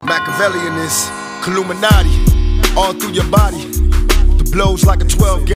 Machiavellian is Illuminati, all through your body. The blows like a 12 gauge.